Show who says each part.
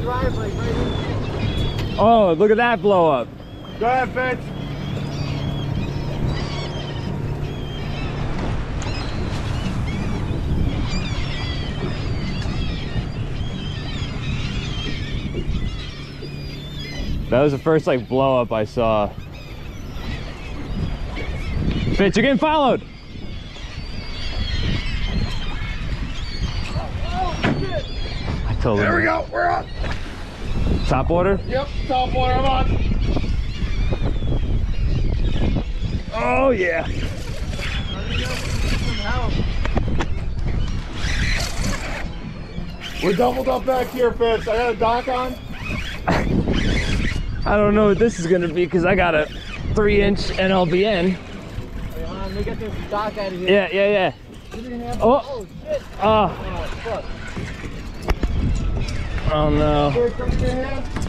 Speaker 1: drive like right in.
Speaker 2: Oh, look at that blow up.
Speaker 3: Go ahead, Fitz.
Speaker 2: That was the first like blow up I saw. Fitz, you're getting followed. I told him.
Speaker 3: There we go. We're on.
Speaker 2: Top water?
Speaker 3: Yep, top water. I'm on.
Speaker 2: Oh yeah.
Speaker 3: We're doubled up back here, Fitz. I got a dock on.
Speaker 2: I don't know what this is gonna be because I got a 3-inch NLBN.
Speaker 1: Wait, hold on, let me get this dock out of here.
Speaker 2: Yeah. Oh
Speaker 1: shit.
Speaker 2: Oh,
Speaker 1: Oh, fuck.
Speaker 2: oh no.
Speaker 3: Here, come in your hand.